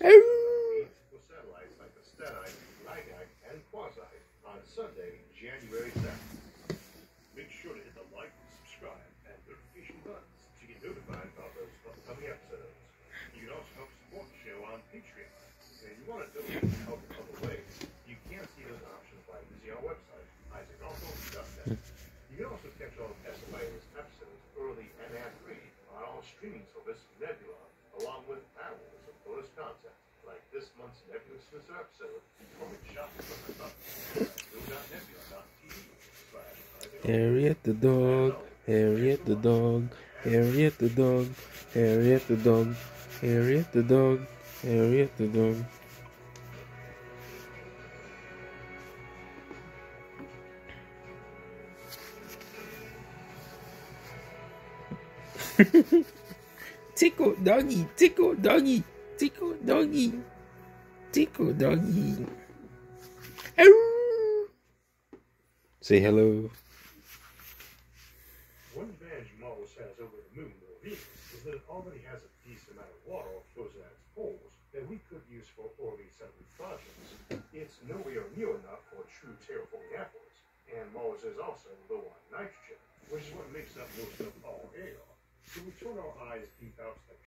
for satellites like the Stenite, Lagak, and Quasi on Sunday, January 7th. Make sure to hit the like, subscribe, and notification buttons to get notified about those upcoming episodes. You can also help support the show on Patreon. And if you want to donate to help in other ways, you can see those options by visiting our website, isaacawful.net. You can also catch all of SOA's episodes early and ad-free on our streaming service, Nebula, along with hours of bonus content, like this month's Nebula Smisser episode, Comic Shop from the Top, Harriet the dog, Harriet the dog, Harriet the dog, Harriet the dog, Harriet the dog, Harriet the dog. Tickle doggy, tickle doggy, tickle doggy, tickle doggy. Ow! Say hello. One advantage Mars has over the Moon or Venus is that it already has a decent amount of water frozen at its poles that we could use for orbiting satellite projects. It's nowhere near enough for true terraforming efforts, and Mars is also low on nitrogen, which is what makes up most of all air. So we turn our eyes deep out to the